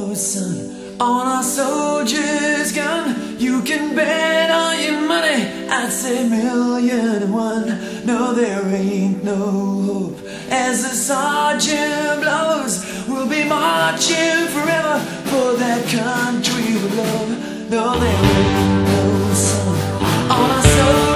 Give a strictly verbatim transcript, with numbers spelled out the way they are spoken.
no sun on our soldier's gun. You can bet all your money, I'd say million and one. No, there ain't no hope. As the sergeant blows, we'll be marching forever for that country we love. No, there ain't no sun on our soldier's gun.